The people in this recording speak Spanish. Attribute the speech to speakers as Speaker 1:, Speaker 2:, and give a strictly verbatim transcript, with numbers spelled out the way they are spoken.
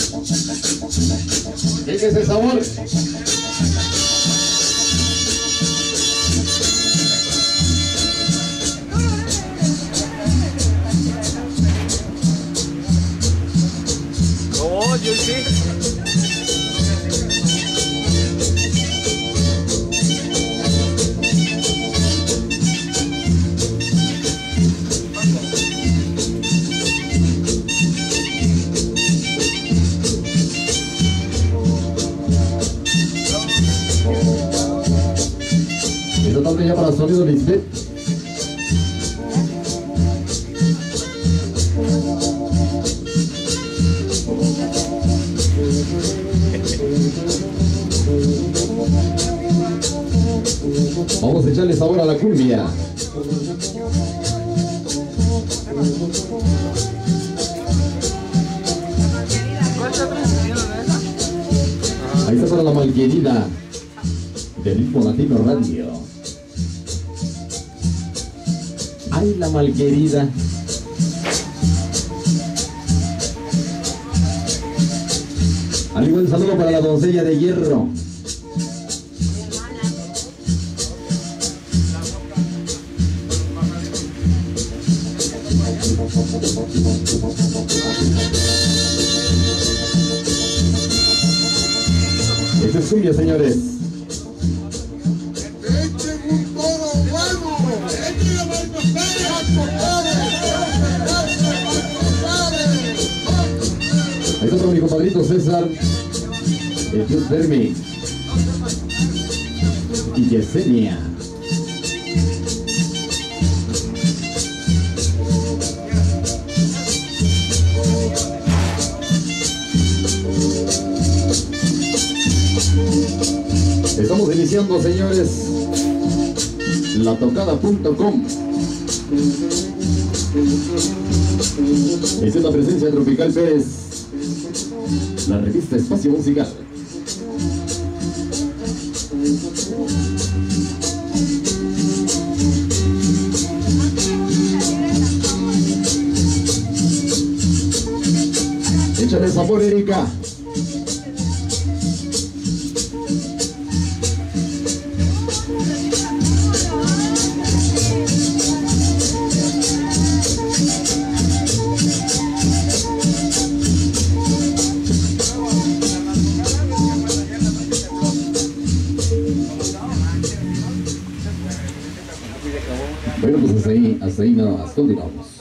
Speaker 1: ¿Qué es ese sabor?
Speaker 2: Oh, yo sí.
Speaker 1: Esta tarde ya para sonido Lisbeth. Vamos a echarle sabor a la cumbia. Ahí está para la malquerida del Ritmo Latino Radio. Ay, la malquerida. Al igual saludo para la doncella de hierro. Esto es cumbia, señores. Ahí está mi compadrito César, el Dios Fermi y Yesenia. Estamos iniciando, señores, la tocada punto com. Es la presencia de Tropical Pérez, la revista Espacio Musical. Échale sabor, Erika. Bueno, pues hasta ahí, hasta ahí nada más. Continuamos.